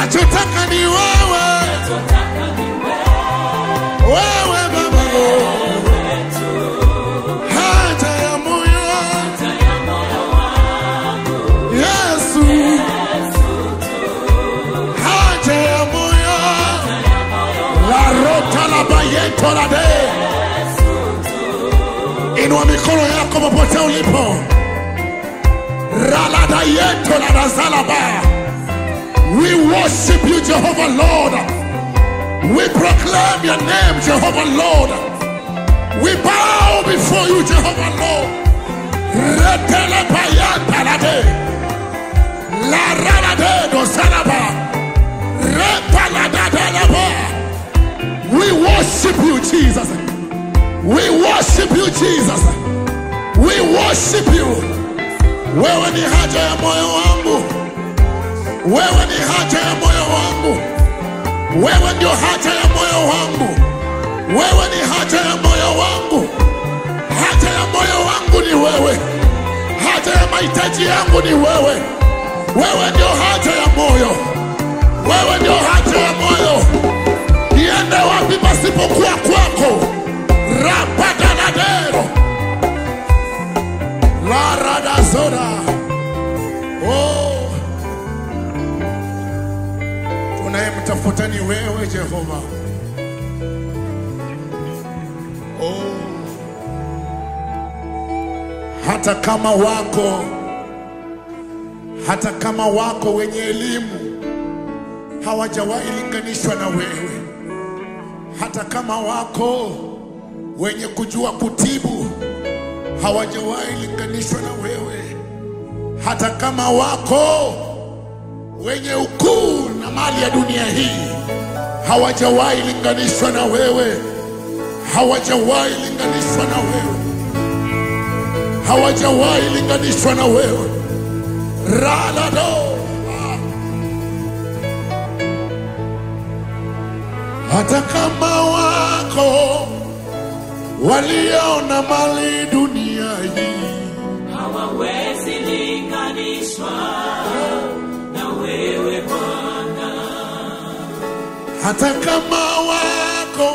Nachotaka ni wewe, wewe Baba, haja ya moyo Yesu, haja ya moyo la rota la bayeto la de. Inua mikono yako popote ulipo. Ralada yeto la razalaba. We worship you, Jehovah Lord. We proclaim your name, Jehovah Lord. We bow before you, Jehovah Lord. Retele bayanta la de. La ralade do salaba. Repalada de la ba. We worship you, Jesus. We worship you, Jesus. We worship you. Wewe ni haja ya moyo wangu. Wewe ni haja ya moyo wangu. Wewe ndio haja ya moyo wangu. Wewe ni haja ya moyo wangu. Haja ya moyo wangu ni wewe. Haja ya mahitaji yangu ni wewe. Wewe ndio haja ya moyo. Wewe ndio haja ya moyo. Niende wapi pasipokuwa kwako? Rapadanadero La radazora. Oh, tunayemtafuta ni wewe Jehova. Oh, hata kama wako wenye elimu hawajawahi linganishwa na wewe. Hata kama wako wenye kujua kutibu hawajawahi linganishwa na wewe. Hata kama wako wenye ukuu na mali ya dunia hii hawajawahi linganishwa na wewe. Hawajawahi linganishwa na wewe. Hawajawahi linganishwa na wewe. Ralado. Hata kama wako waliona mali dunia hii hawawezi linganishwa na wewe Bwana. Hata kama wako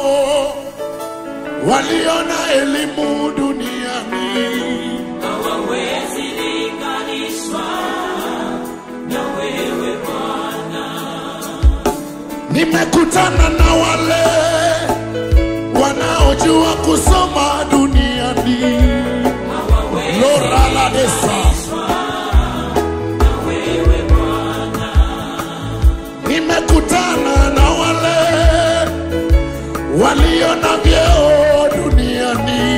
waliona elimu duniani hawawezi linganishwa na wewe Bwana. Nimekutana na wale wanaojua kusoma duniani. Lora la desa. Nimekutana na wale walio na vyeo duniani.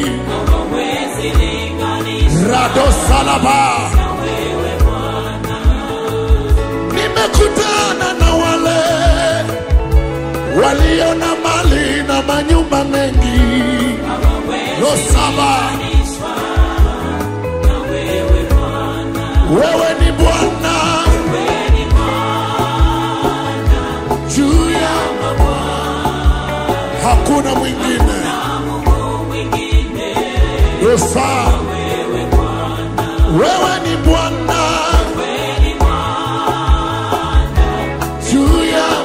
Rado salaba. Nimekutana na wale walio na mali na manyumba mengi. Losaba. Wewe ni Bwana juu ya hakuna mwingine. Losa. Wewe ni Bwana juu ya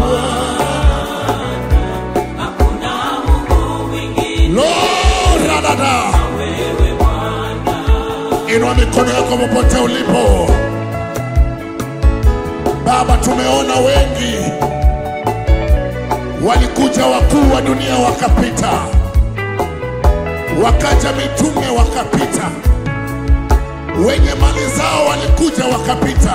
Inua mikono yako popote ulipo. Baba, tumeona wengi walikuja wakuu wa dunia wakapita, wakaja mitume wakapita, wenye mali zao walikuja wakapita,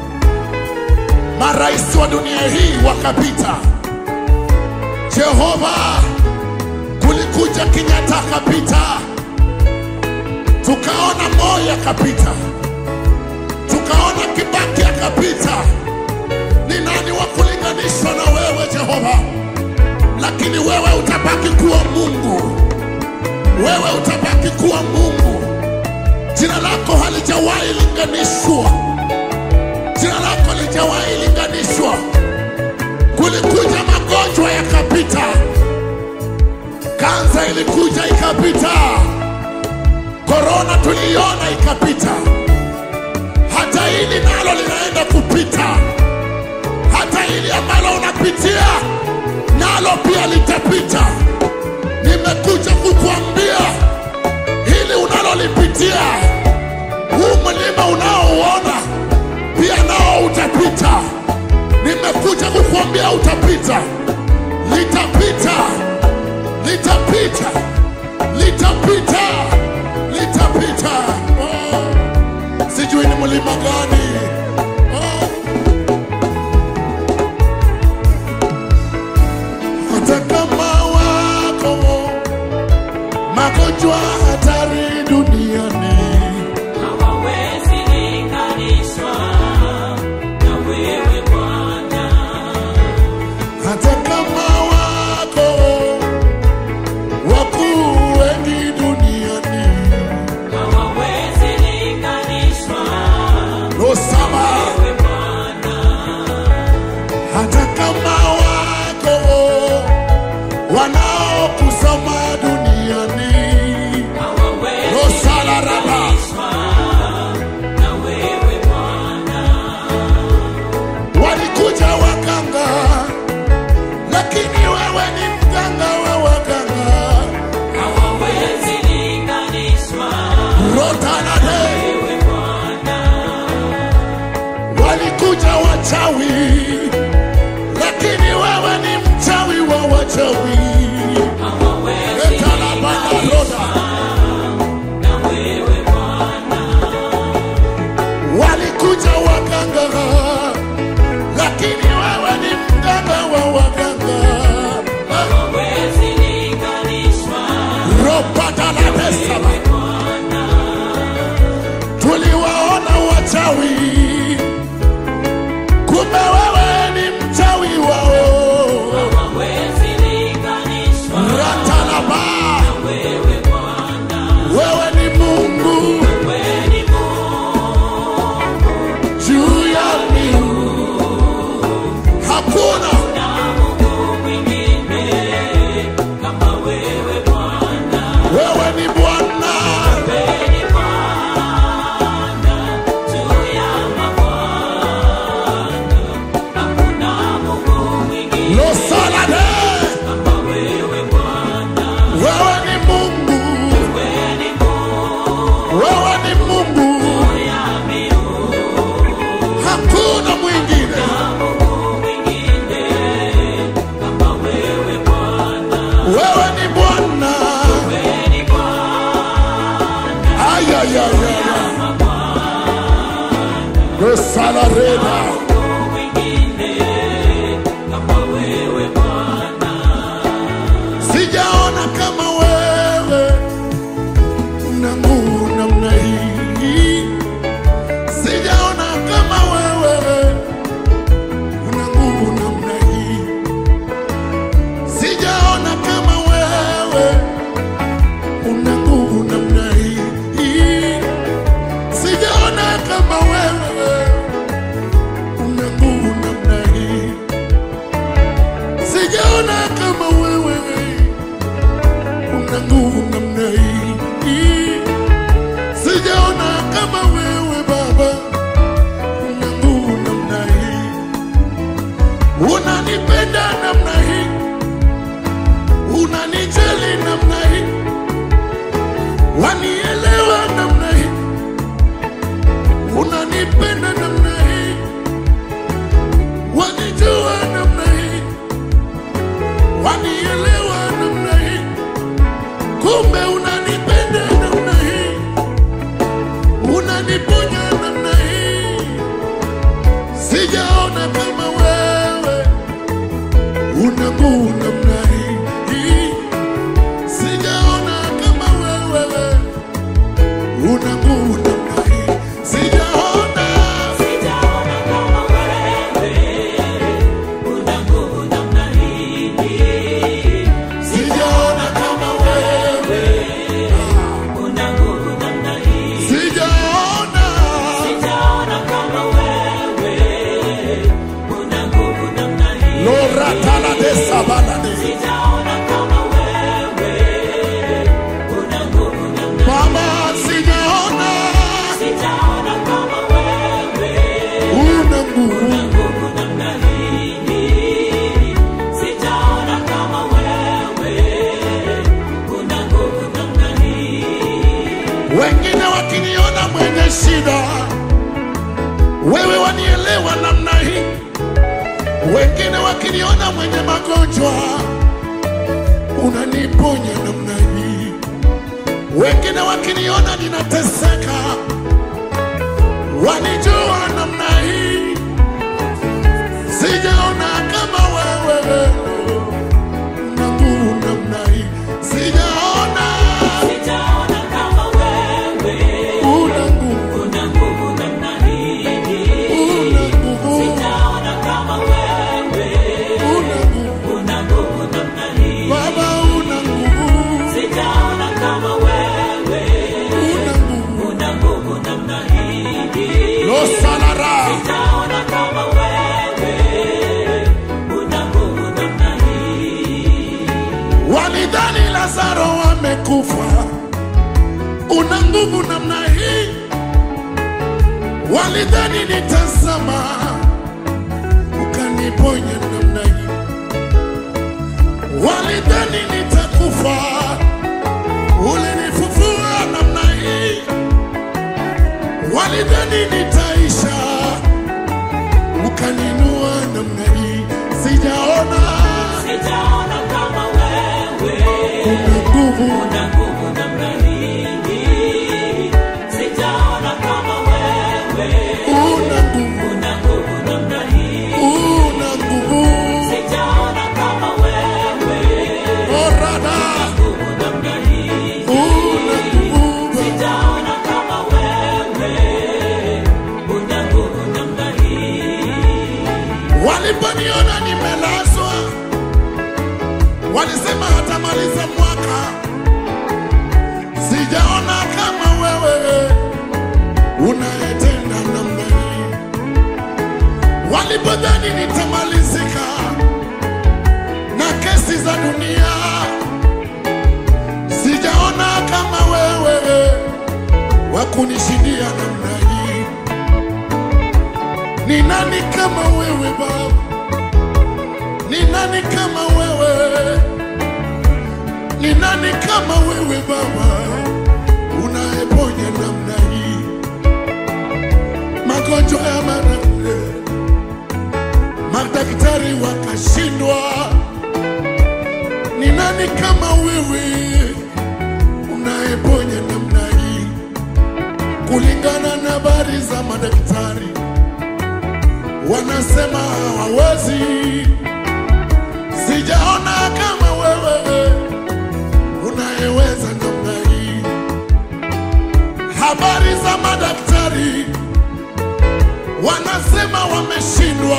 marais wa dunia hii wakapita. Jehova, kulikuja Kenyatta akapita, tukaona Moi akapita, tukaona Kibaki akapita. Ni nani wa kulinganishwa na wewe Jehova? Lakini wewe utabaki kuwa Mungu. Wewe utabaki kuwa Mungu. Jina lako halijawahi linganishwa. Jina lako halijawahi linganishwa. Kulikuja magonjwa yakapita, kansa ilikuja ikapita, korona tuliona ikapita, hata hili nalo linaenda kupita, hata nalo pia litapita. Nimekuja kukuambia hili unalolipitia, huu mlima unaouona pia nao utapita. Nimekuja kukuambia utapita. Litapita, litapita, litapita, litapita. Oh, sijui ni mlima gani. Oh, hata kama wako magonjwa hatari duniani, hawawezi linganishwa na wewe Bwana. hata kama wako wakuu wengi duniani, Hawawezi linganishwa no sama, na wewe Bwana. hata kama wako wanaokusoma duniani, Hawawezi Rosalaraba. linganishwa na wewe Bwana. walikuja waganga, lakini wewe ni mganga wa waganga. Hawawezi linganishwa Rotalade. wewe Bwana. walikuja wachawi, lakini wewe ni mchawi wa wachawi. Hawawezi Etalabaroda. na wewe Bwana. walikuja waganga, lakini wewe ni mganga wa waganga. Hawawezi linganishwa Ropatalabesaba. Bwana. tuliwaona wachawi, kumbe wewe ni mchawi wao. Hawawezi linganishwa Ratalaba. wewe Bwana. wewe ni Mungu Wewe ni Mungu juu ya miungu, hakuna na Mungu mwingine kama wewe Bwana. wewe ni Bwana. Wewe ni Bwana juu ya mabwana. Hakuna Mungu mwingine Losalade. kama wewe Bwana. wewe ni Mungu, Wewe ni Mungu wewe ni Mungu, ya miungu. hakuna mwingine. Mungu mwingine kama wewe Bwana. Wewe ni Bwana. Wewe ni Bwana Ayayaya. Losalareda. Mungu mwingine kama wewe Bwana. Sijaona kama wewe una nguvu namna hii. Sijaona kama wewe una nguvu namna hii. Sijaona kama wewe una nguvu namna hii. Sijaona kama wewe una nguvu namna hii. Sijaona kama wewe una nguvu namna hii. Sijaona kama wewe Baba una nguvu namna hii. Unanipenda namna hii, unanijali namna hii, wanielewa namna hii, unanipenda namna hii, wanijua namna hii, wanielewa namna hii. Kumbe unanipenda namna hii, unaniponya namna hii. Sijaona kama wewe una nguvu namna hii. Sijaona kama wewe una nguvu namna hii. Sijaona. Sijaona kama wewe una nguvu namna hii. Sijaona kama wewe Una nguvu namna hii. sijaona. Sijaona kama wewe una nguvu namna hii. Loratala de sabalade. Sijaona kama wewe una nguvu namna hii. Mama sijaona Sijaona kama wewe una nguvu. nguvu namna hii. Sijaona kama Wengine wakiniona mwenye magonjwa, unaniponya namna hii. Wengine wakiniona ninateseka, wanijua namna hii. Sijaona kama wewe una nguvu namna hii. Sijaona kama wewe una nguvu, una nguvu namna hii. una nguvu, Sijaona kama wewe una nguvu. una nguvu namna hii. Baba una nguvu, Sijaona kama wewe una nguvu. una nguvu namna hii. Lo salara. Sijaona kama wewe una nguvu namna hii. Walidhani Lazaro amekufa, una nguvu namna hii. Walidhani nitazama, ukaniponya namna hii. Walidhani nitakufa, ulinifufua namna hii. Walidhani nitaisha, ukaninua namna hii. Sijaona Sijaona kama wewe una nguvu, una nguvu namna hii. Sijaona kama wewe una nguvu, una nguvu namna hii. una nguvu. Sijaona kama wewe Orada, nguvu namna hii. una nguvu. Sijaona kama wewe una nguvu namna hii. Waliponiona nimelazwa, walisema hatamaliza mwaka. Sijaona kama wewe unayetenda namna hii. Walipodhani nitamalizika na kesi za dunia, sijaona kama wewe wakunishindia namna hii. Ni nani kama wewe Baba? Ni nani kama wewe? Ni nani kama wewe Baba, unayeponya namna hii? Magonjwa ya madaktari wakashindwa. Ni nani kama wewe unayeponya namna hii? Kulingana na habari za madaktari, wanasema hawawezi. Sijaona kama wewe unayeweza namna hii. Habari za madaktari wanasema wameshindwa.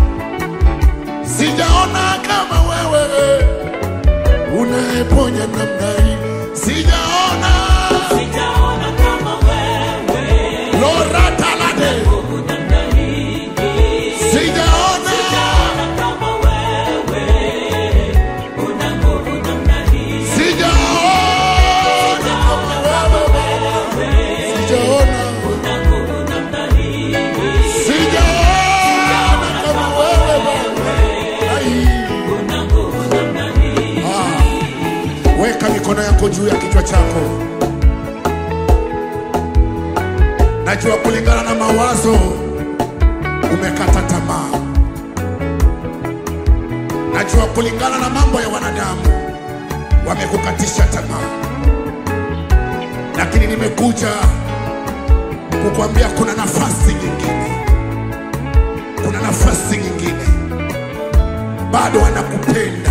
Sijaona kama wewe unayeponya namna hii. Sijaona Sijaona kama wewe Lora talade. nguvu namna hii. Sijaona Sijaona kama wewe una nguvu namna hii. sijaona kama wewe. Sijaona Una nguvu namna hii. sijaona kama wewe. Ai. Una nguvu namna hii. Weka mikono yako juu ya kichwa chako. Najua kulingana na mawazo umekata tamaa. Najua kulingana na mambo ya wanadamu wamekukatisha tamaa, lakini nimekuja kukuambia kuna nafasi nyingine, kuna nafasi nyingine. Bado anakupenda,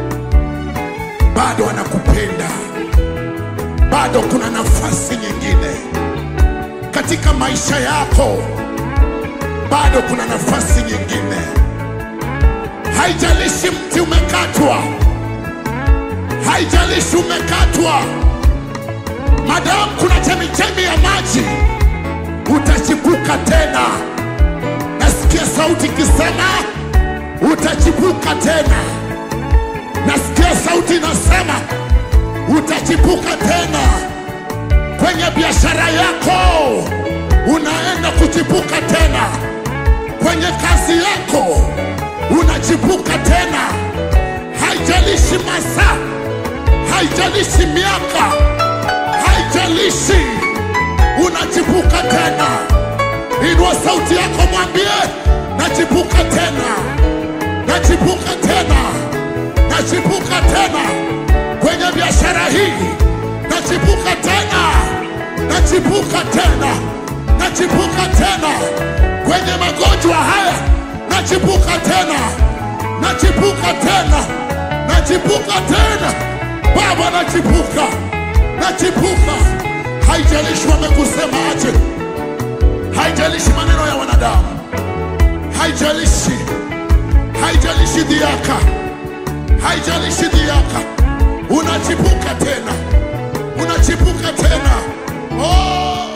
bado anakupenda, bado kuna nafasi nyingine katika maisha yako, bado kuna nafasi nyingine. Haijalishi mti umekatwa, haijalishi umekatwa, madamu kuna chemichemi ya maji, utachipuka tena. Nasikia sauti ikisema utachipuka tena. Nasikia sauti inasema utachipuka tena. Kwenye biashara yako unaenda kuchipuka tena. Kwenye kazi yako unachipuka tena. Haijalishi masaa, haijalishi miaka, haijalishi, unachipuka tena. Inua sauti yako, mwambie nachipuka tena, nachipuka tena, nachipuka tena kwenye biashara hii, nachipuka tena, nachipuka tena, nachipuka tena kwenye magonjwa haya, nachipuka tena, nachipuka tena, nachipuka tena Baba, nachipuka, nachipuka. Haijalishi wamekusema aje, haijalishi maneno ya wanadamu, haijalishi, haijalishi dhiaka, haijalishi dhiaka, unachipuka tena, unachipuka tena. Oh,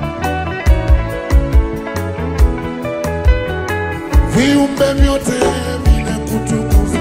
viumbe vyote vinakutukuza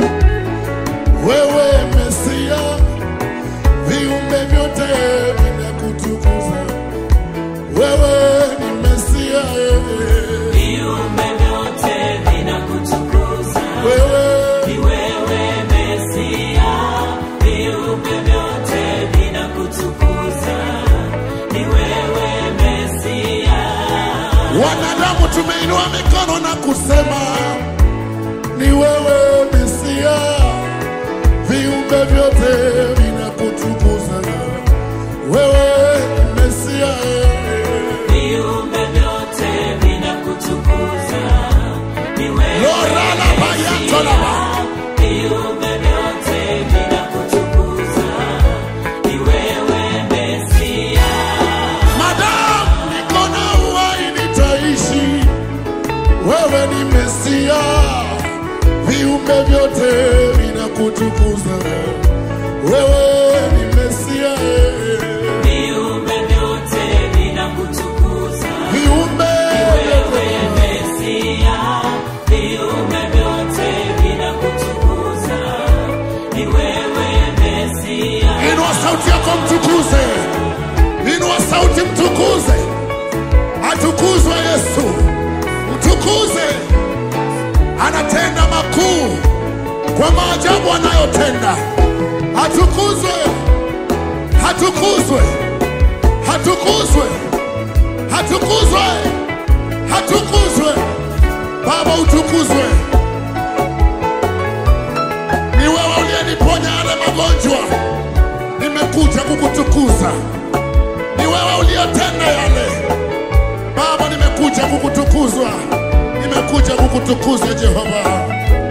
wewe Mesia, viumbe vyote vinakutukuza wewe ni Mesia, Viumbe vyote vinakutukuza wewe ni wewe Mesia. Viumbe vyote vinakutukuza ni wewe Mesia. wanadamu tumeinua mikono na kusema ni wewe Mesia, viumbe vyote vinakutukuza wewe ni Mesia, Viumbe vyote vinakutukuza ni wewe Lora la bayanto la ba. Viumbe vyote vinakutukuza ni wewe Mesia. Madam, niko na uhai nitaishi, wewe ni Mesia, viumbe vyote vinakutukuza wewe ni Mesia, Viumbe vyote vinakutukuza viumbe wewe Mesia. Viumbe vyote vinakutukuza ni wewe Mesia. inua sauti yako mtukuze, inua sauti mtukuze, atukuzwe Yesu, mtukuze, anatenda makuu kwa maajabu anayotenda. Atukuzwe, atukuzwe, atukuzwe, atukuzwe, atukuzwe. Baba utukuzwe. Ni wewe uliyeniponya yale magonjwa, nimekuja kukutukuza. Ni wewe uliyotenda yale Baba, nimekuja kukutukuzwa, nimekuja kukutukuza Jehova.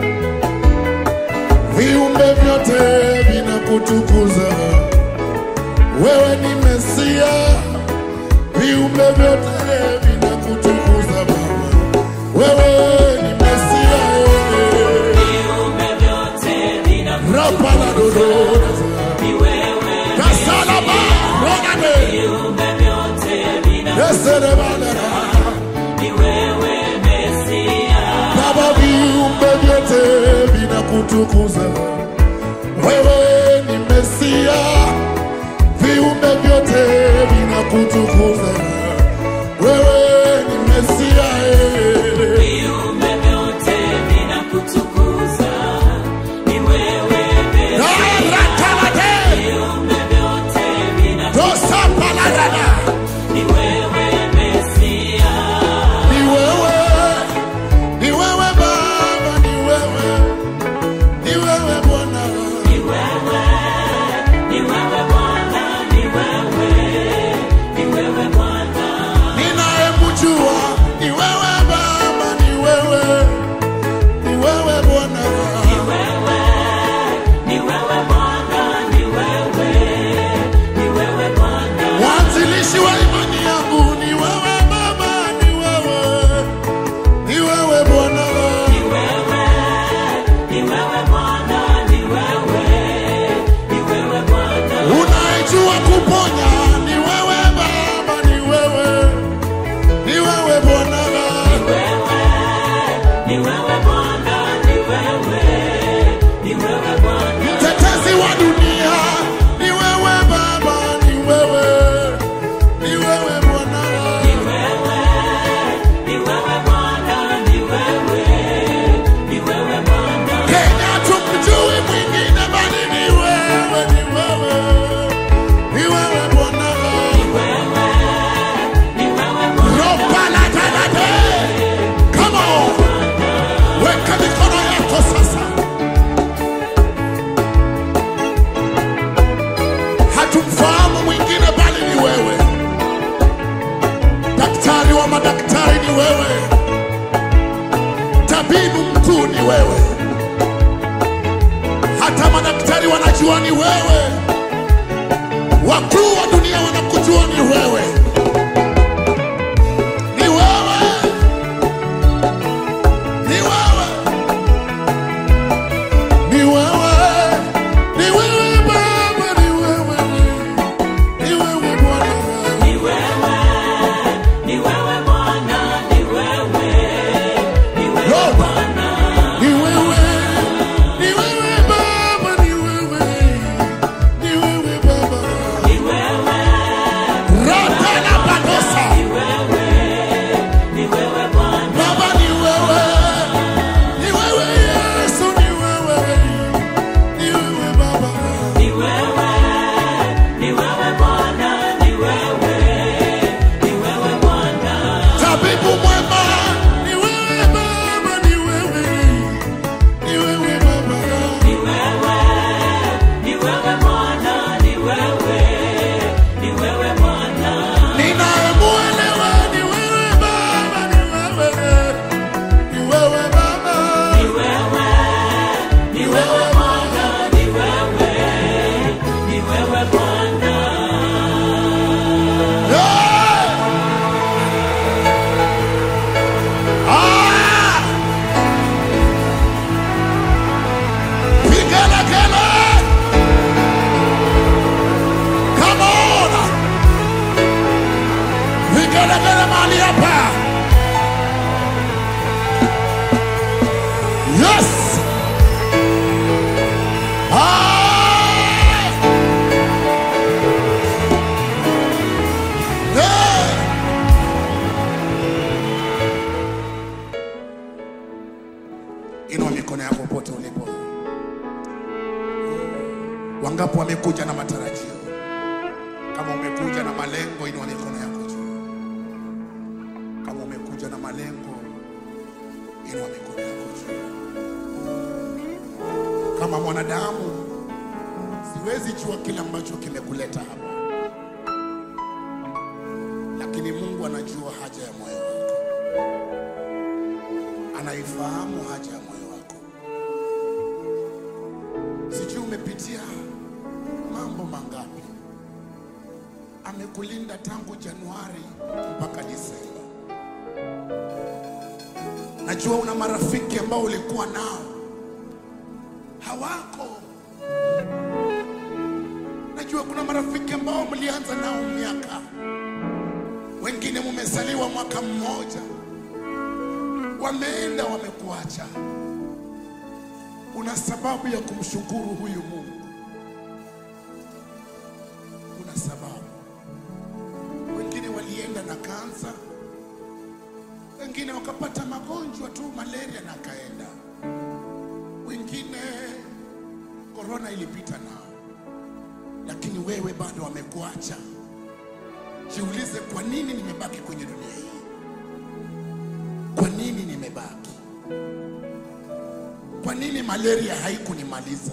Viumbe vyote vinakutukuza wewe ni Mesia, viumbe vyote vinakutukuza Baba, wewe ni Mesia, Viumbe vyote vinakutukuza Rapala dodo ni wewe Kasalaba Rogade Viumbe vyote vinakutukuza Eserebala. ni wewe Mesia. Baba, viumbe vyote vinakutukuza wewe ni Mesia, viumbe vyote vinakutukuza wewe ni Mesia, Viumbe vyote vinakutukuza ni wewe Mesia. Rakalade Viumbe vyote vinakutukuza Dosa Palarada. ni wewe Mesia. Ni wewe, ni wewe Baba, ni wewe, ni wewe Bwana, Ni wewe wewe, hata madaktari wanajua ni wewe, wakuu wa dunia wanakujua ni wewe. Ni wewe, ni wewe, ni wewe, ni wewe Baba, ni wewe, ni wewe Bwana, Ni wewe, ni wewe Bwana, ni wewe, ni wewe Lord. Bwana. Ni wewe, ni wewe Baba, ni wewe, ni wewe Baba. Ni wewe, Ratana Badosa. ni wewe, ni wewe Bwana. Baba ni wewe, ni wewe Yesu, ni wewe, ni wewe Baba. Ni wewe, ni wewe Bwana, ni wewe, ni wewe Bwana. Tabibu mwema, ni wewe Baba, ni wewe, ni wewe Baba. Ni wewe, ni wewe Bwana, ni wewe, ni wewe Bwana. Ninayemuelewa ni wewe Baba, ni wewe, ni wewe Baba. Ni wewe, ni wewe Bwana, ni wewe, ni wewe Bwana. Hey! Ah! Vigelegele! Come on! Vigelegele mahali hapa. Yes! Ah! Hey! Inua mikono yako popote ulipo. Wangapi wamekuja na matarajio? Kama umekuja na malengo, inua mikono yako juu. Kama umekuja na malengo, inua mikono yako juu. Kama mwanadamu, siwezi jua kile ambacho kimekuleta hapa, lakini Mungu anajua haja ya moyo wako, anaifahamu haja ya moyo wako. Sijui umepitia mambo mangapi. Amekulinda tangu Januari mpaka Disemba. Najua una marafiki ambao ulikuwa nao hawako. Najua kuna marafiki ambao mlianza nao miaka, wengine mumezaliwa mwaka mmoja, wameenda wamekuacha. Una sababu ya kumshukuru huyu Mungu, una sababu. Wengine walienda na kansa, wengine wakapata magonjwa tu, malaria na kaenda, wengine korona ilipita nao, lakini wewe bado wamekuacha. Jiulize, kwa nini nimebaki kwenye dunia hii? Kwa nini nimebaki? Kwa nini malaria haikunimaliza?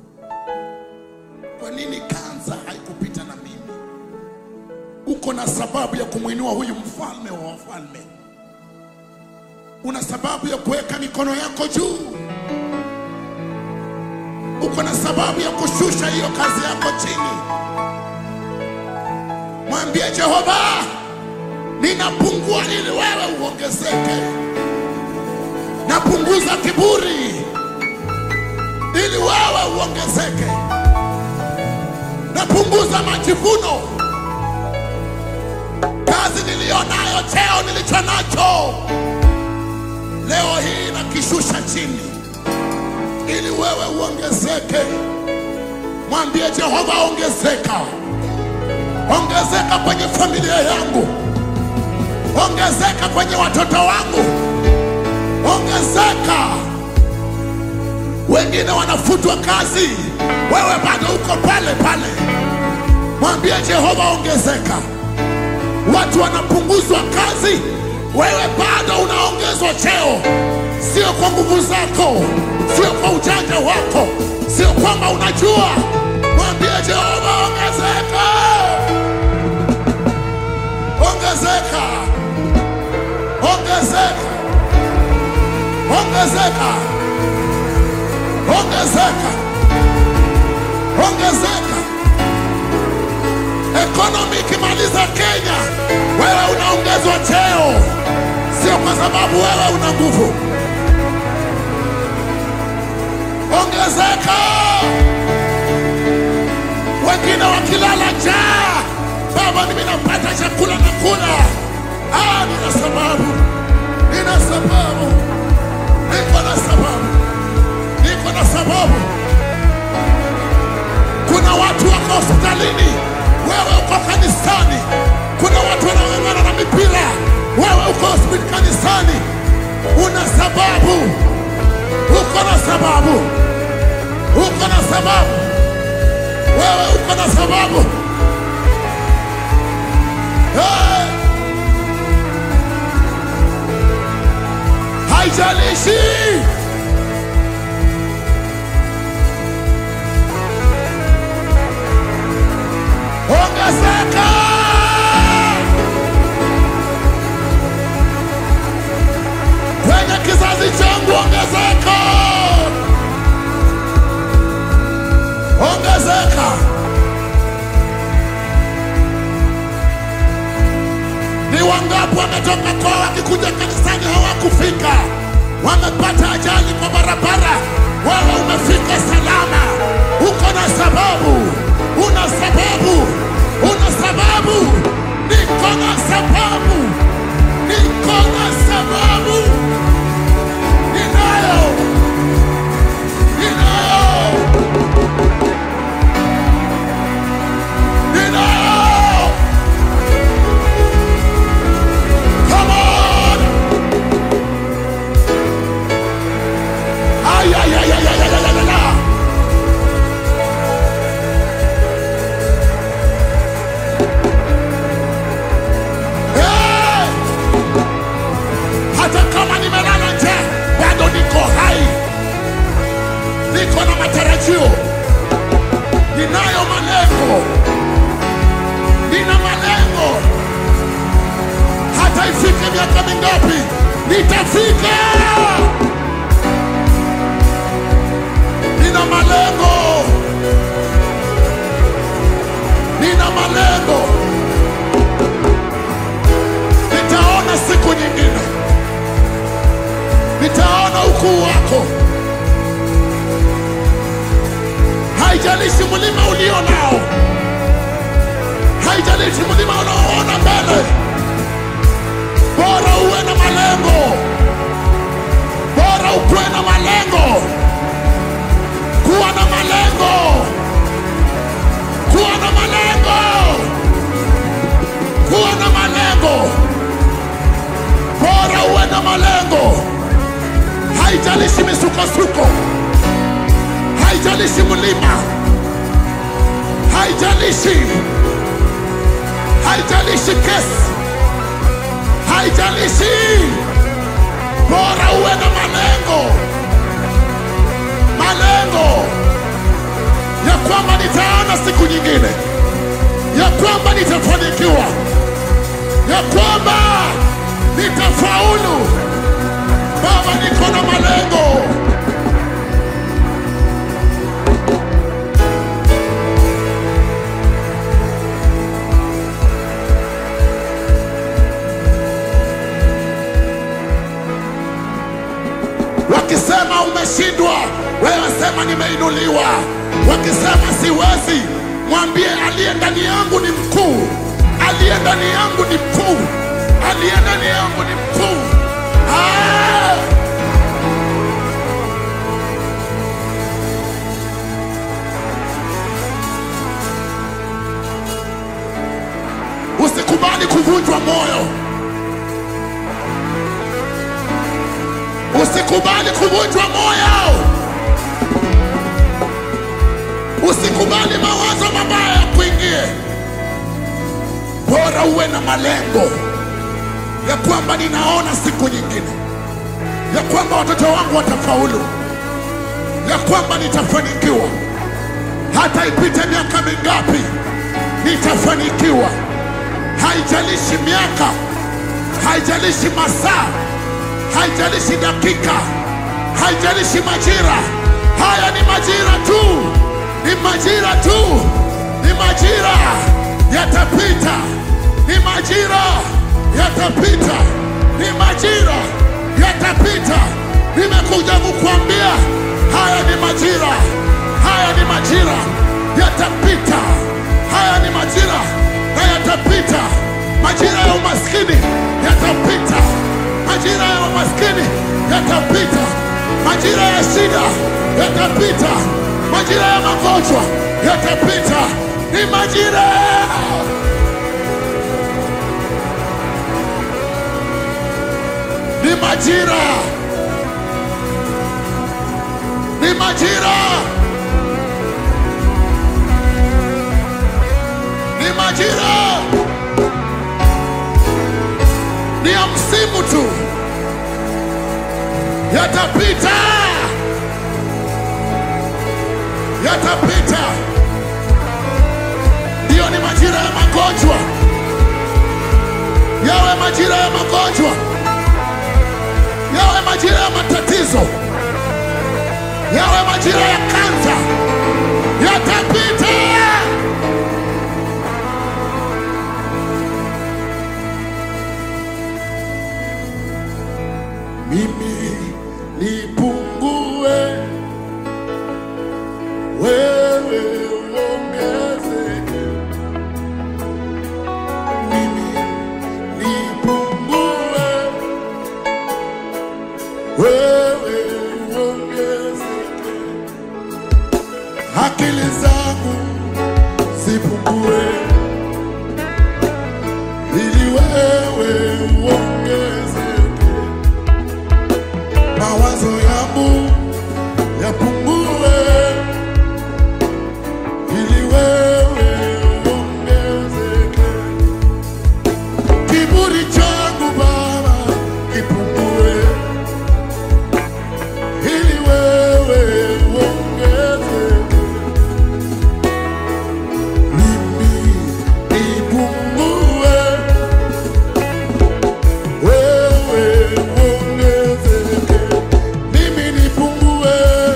Kwa nini kansa haikupita na mimi? Uko na sababu ya kumwinua huyu mfalme wa wafalme. Una sababu ya kuweka mikono yako juu. Uko na sababu ya kushusha hiyo kazi yako chini. Mwambie Jehova, ninapungua ili wewe uongezeke. Napunguza kiburi ili wewe uongezeke. Napunguza majivuno. Kazi nilionayo, cheo nilicho nacho, leo hii nakishusha chini ili wewe uongezeke. Mwambie Jehova, ongezeka. Ongezeka kwenye familia yangu. Ongezeka kwenye watoto wangu. Ongezeka. Wengine wanafutwa kazi, wewe bado uko pale pale. Mwambie Jehova, ongezeka. Watu wanapunguzwa kazi, wewe bado unaongezwa cheo. Sio kwa nguvu zako, sio kwa ujanja wako, sio kwamba unajua. Mwambie Jehova, ongezeka. Ongezeka. Ongezeka. Ongezeka. ongezeka, ongezeka. Economy ikimaliza Kenya, wewe unaongezwa cheo, sio kwa sababu wewe una nguvu. Ongezeka. Wengine wakilala njaa, Baba mimi napata chakula na kula. Nina sababu, nina sababu, niko na sababu, niko na sababu. Kuna watu wako hospitalini, wewe uko kanisani. Kuna watu wanang'ang'ana na mipira, wewe uko hospitali kanisani. Una sababu, uko na sababu, uko na sababu, wewe uko na sababu. Hey! Haijalishi ongezeka. Kwenye kizazi changu ongezeka, ongezeka. Ni wangapi wametoka kwa wakikuja kanisani hawakufika, wamepata ajali kwa barabara, wewe umefika salama. Uko na sababu, una sababu, una sababu. Niko na sababu, niko na sababu. Ninayo, ninayo, ninayo. Come on. Ay, ay, ay, ay, ay, ay, ay, ay, ay. Hey! Hata kama nimelala nje, bado niko hai. Niko na matarajio. Ninayo malengo. Nina malengo. Hata ifike miaka mingapi, nitafika. Nina malengo. Nina malengo. Nitaona siku nyingine. Nitaona ukuu wako. Haijalishi mlima ulio nao, haijalishi mlima unaoona mbele, bora uwe na malengo, bora ukuwe na malengo. Kuwa na malengo, kuwa na malengo, kuwa na malengo, bora uwe na malengo. Haijalishi misukosuko, haijalishi mlima, haijalishi, haijalishi kesi, haijalishi, bora uwe na malengo. Malengo ya kwamba nitaona siku nyingine, ya kwamba nitafanikiwa, ya kwamba nitafaulu. Baba, niko na malengo. Wakisema umeshindwa, wewe sema nimeinuliwa. Wakisema siwezi, mwambie aliye ndani yangu ni mkuu, aliye ndani yangu ni mkuu, aliye ndani yangu ni mkuu. Usikubali kuvunjwa moyo. Usikubali kuvunjwa moyo. Usikubali mawazo mabaya ya kuingie. Bora uwe na malengo ya kwamba ninaona siku nyingine, ya kwamba watoto wangu watafaulu, ya kwamba nitafanikiwa. Hata ipite miaka mingapi, nitafanikiwa. Haijalishi miaka, haijalishi masaa, haijalishi dakika, haijalishi majira. Haya ni majira tu, ni majira tu, ni majira yatapita, ni majira yatapita, ni majira yatapita. Nimekuja kukuambia haya ni majira, haya ni majira yatapita, haya ni majira na yatapita. Majira ya umaskini yatapita, majira ya umaskini yatapita, majira ya shida yatapita, majira ya magonjwa yatapita. Ni majira, ni majira, ni majira, ni majira, ni ya msimu tu, yatapita, yatapita. Ndiyo, ni majira ya magonjwa, yawe majira ya magonjwa, yawe majira ya matatizo, yawe majira ya kansa, yatapita. Mimi nipungue, wewe uongezeke. Mimi nipungue, wewe uongezeke. Akili zangu zipungue, ili wewe uongezeke. Mawazo yangu yapungue, ili wewe uongezeke. Kiburi changu Baba kipungue, ili wewe uongezeke. Mimi nipungue, wewe uongezeke. Mimi nipungue,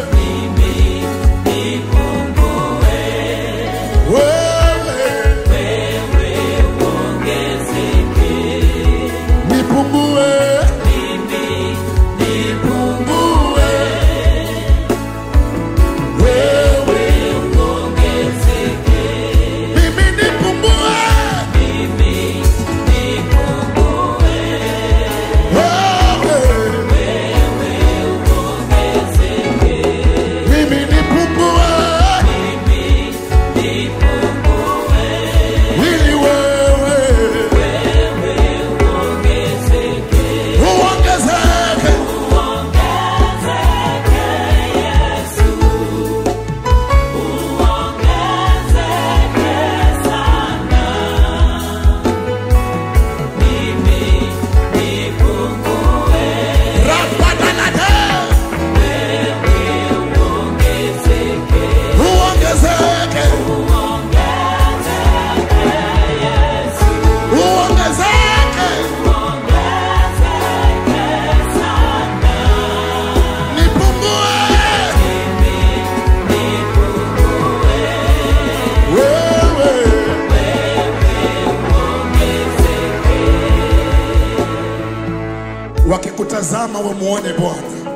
wakikutazama wamuone Bwana.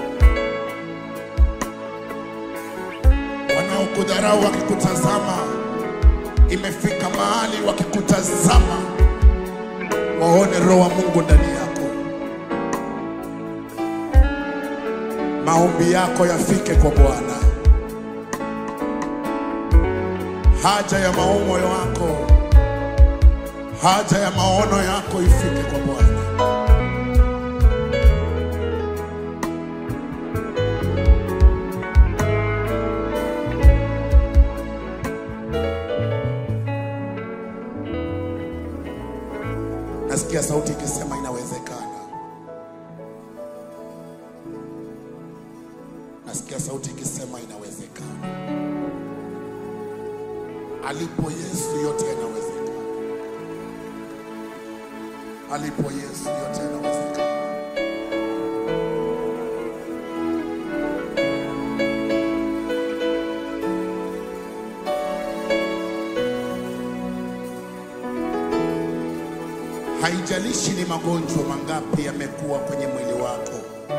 Wanaokudharau wakikutazama, imefika mahali wakikutazama waone roho wa Mungu ndani yako. Maombi yako yafike kwa Bwana. Haja ya maono yako, haja ya maono yako ifike kwa Bwana. Nasikia sauti ikisema inawezekana. Nasikia sauti ikisema inawezekana. Alipo Yesu yote yanawezekana. Alipo Yesu yote yanawezekana. Haijalishi ni magonjwa mangapi yamekuwa kwenye mwili wako.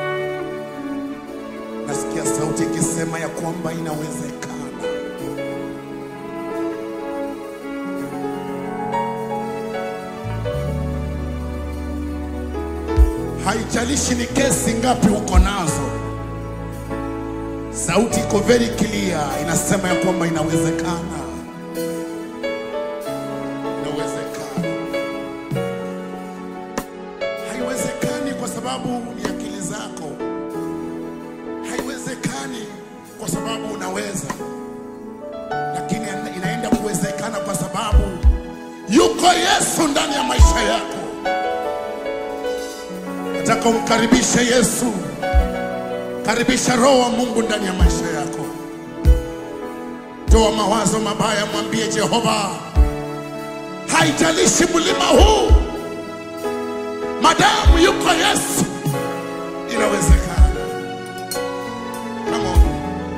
Nasikia sauti ikisema ya kwamba inawezekana. Haijalishi ni kesi ngapi uko nazo. Sauti iko very clear, inasema ya kwamba inawezekana. Inawezekana. Haiwezekani kwa sababu ni akili zako. Haiwezekani kwa sababu unaweza. Lakini inaenda kuwezekana kwa sababu yuko Yesu ndani ya maisha yako. Nataka umkaribishe Yesu. Karibisha Roho wa Mungu ndani ya maisha yako. Toa mawazo mabaya, mwambie Jehova, haijalishi mlima huu, madamu yuko Yesu, inawezekana. Come on.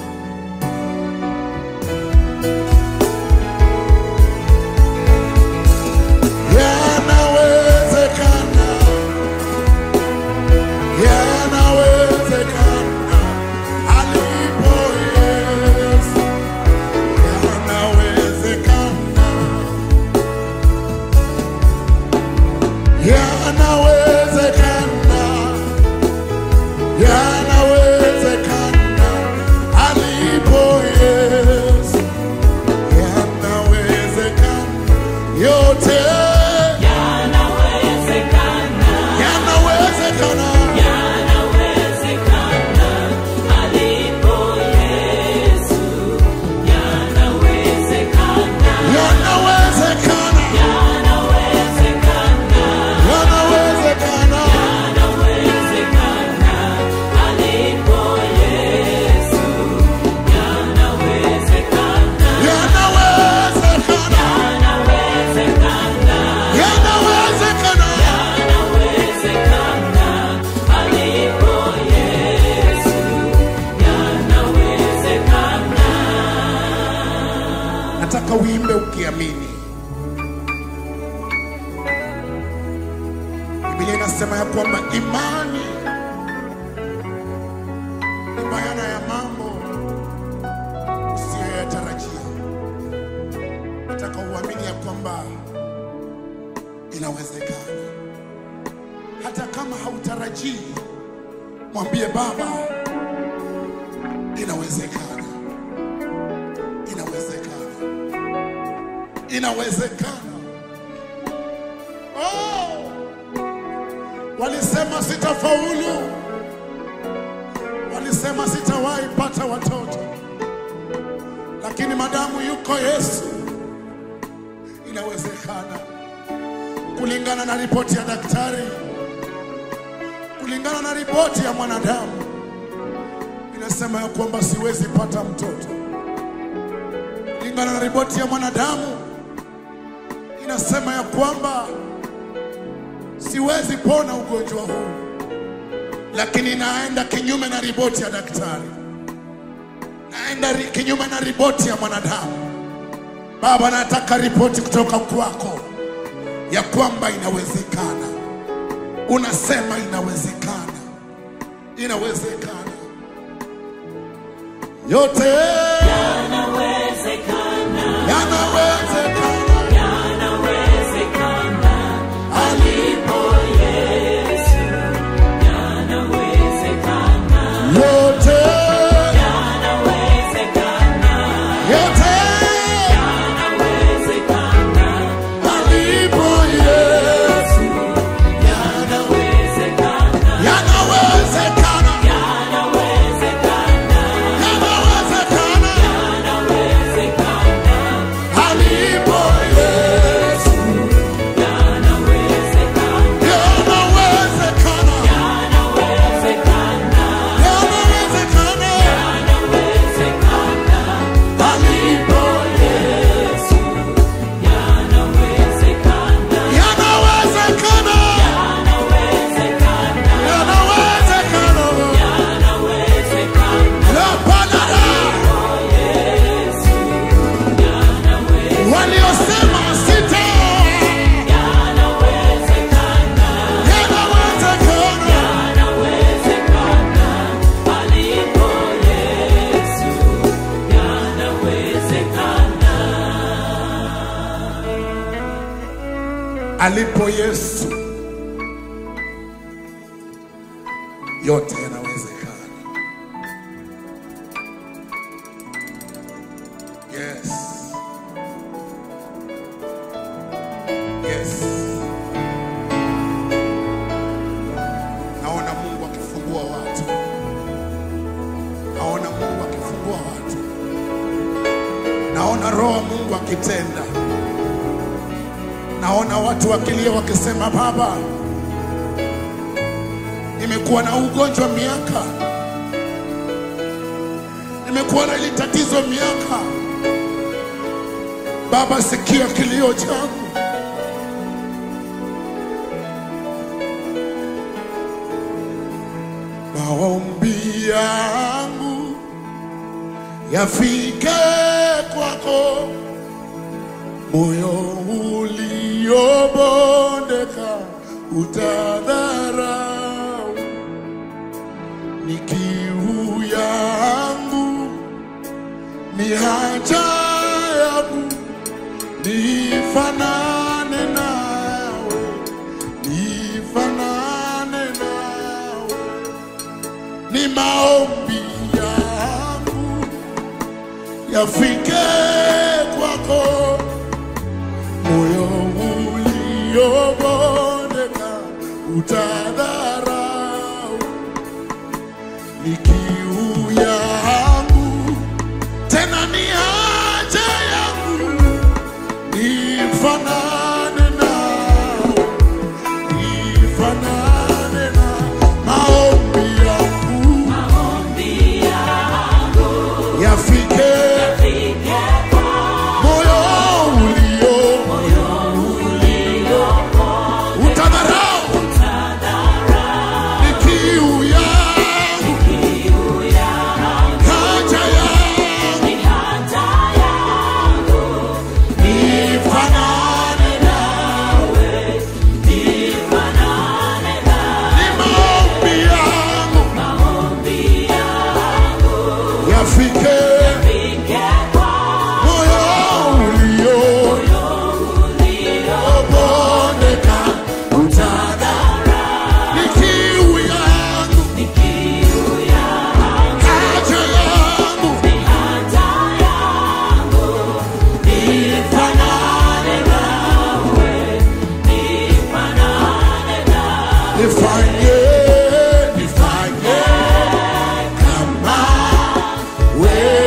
Yanawezekana. Yanawezekana. Alipo Yesu. Yanawezekana. Yanawezekana. Yanawezekana. Alipo Yesu. Yanawezekana. Yote yanawezekana. Yanawezekana. Yanawezekana. Alipo Yesu. Yanawezekana. Yanawezekana. Yanawezekana. Yanawezekana. Yanawezekana. Alipo Yesu. Yanawezekana. Yanawezekana. Yanawezekana. Yanawezekana. Yanawezekana. Alipo Yesu. Yanawezekana. Nataka uimbe ukiamini. Biblia inasema ya kwamba imani ni bayana ya mambo usiyoyatarajia. Nataka uamini ya kwamba inawezekana. Hata kama hautarajii, mwambie Baba, inawezekana. Inawezekana. Inawezekana. Oh! Walisema sitafaulu. Walisema sitawahi pata watoto. Lakini madamu yuko Yesu, inawezekana. Kulingana na ripoti ya daktari, kulingana na ripoti ya mwanadamu, inasema ya kwamba siwezi pata mtoto. Kulingana na ripoti ya mwanadamu, inasema ya kwamba siwezi pona ugonjwa huu. Lakini naenda kinyume na ripoti ya daktari. Naenda kinyume na ripoti ya mwanadamu. Baba, nataka ripoti kutoka kwako ya kwamba inawezekana. Unasema inawezekana. Inawezekana. Yote Yanawezekana. yanawezekana. Yanawezekana. Alipo Yesu. Yanawezekana. Yote Yanawezekana. yote Yanawezekana. alipo Yesu. Yanawezekana. Yanawezekana. Yanawezekana. Yanawezekana. Alipo Yesu yote yanawezekana. Yes. Yes. Naona Mungu akifungua watu. Naona Mungu akifungua watu. Naona Roho Mungu akitenda. Naona watu wakilia wakisema, Baba, nimekuwa na ugonjwa miaka, nimekuwa na ile tatizo miaka. Baba, sikia kilio changu. Maombi yangu yafike kwako, moyo uliobondeka utadharau. Ni kiu yangu, ni haja yangu, nifanane nawe, nifanane nawe. Ni maombi yangu yafike kwako, moyo uliobondeka utadharau. Ni kiu yangu, tena ni haja yangu, nifanane nawe, nifanane nawe. Maombi yangu yafike moyo ulio utadharau. Ni kiu yangu, haja yangu, nifanane nawe. Ni maombi yangu yafike moyo uliobondeka utadharau. Ni kiu yangu, haja yangu, nifanane nawe. Nifanye kama wewe.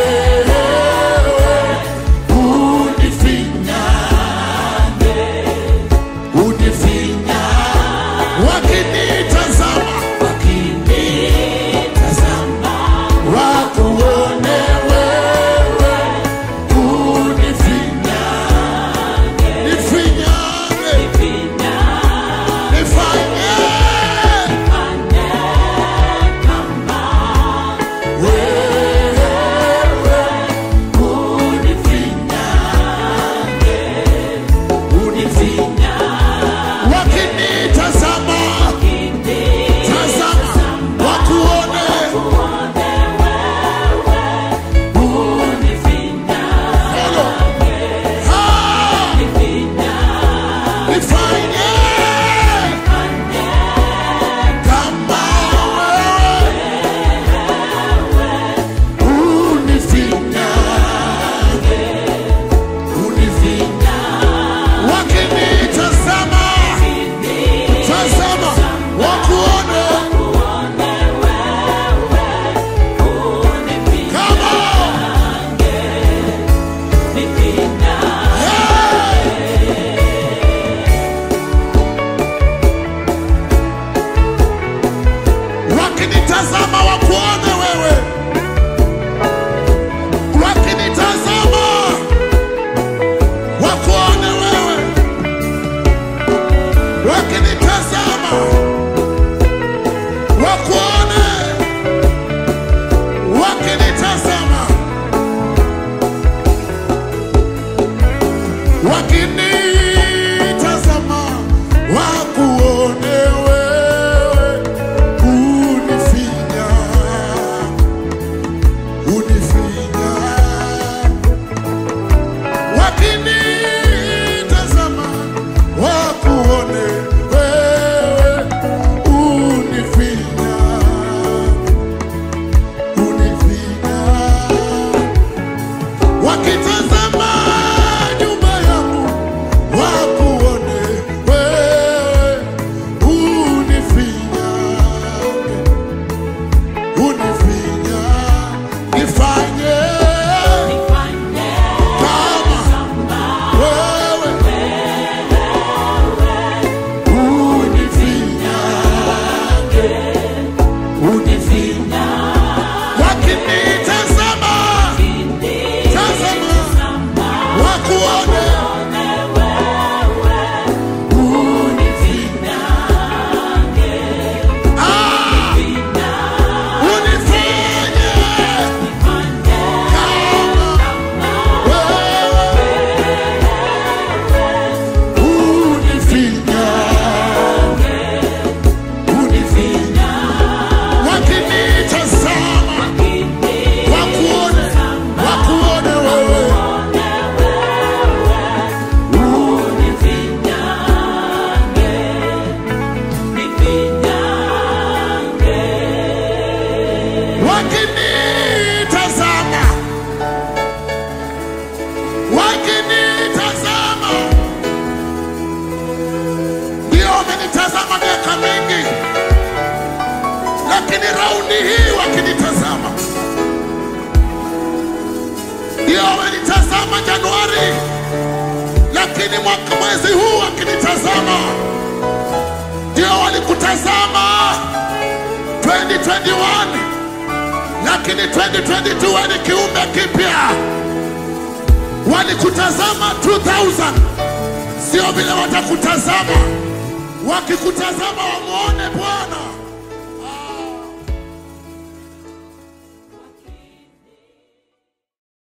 lakini raundi hii wakinitazama. Ndio wamenitazama Januari, lakini mwezi huu wakinitazama. Ndio walikutazama 2021, lakini 2022 ni kiumbe kipya. Walikutazama 2000, sio vile watakutazama. Wakikutazama wamuone Bwana.